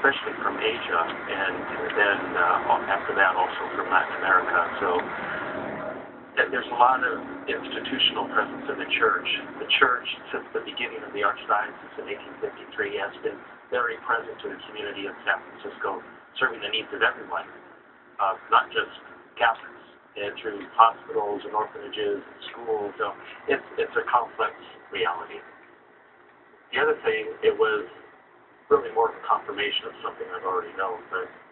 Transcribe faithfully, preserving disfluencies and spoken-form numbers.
especially from Asia, and then uh, after that also from Latin America. So there's a lot of institutional presence in the church. The church, since the beginning of the Archdiocese in eighteen fifty-three, has been very present to the community of San Francisco, serving the needs of everyone, uh, not just Catholics, and through hospitals and orphanages and schools. So it's, it's a complex reality. The other thing, it was really more of a confirmation of something I've already known, but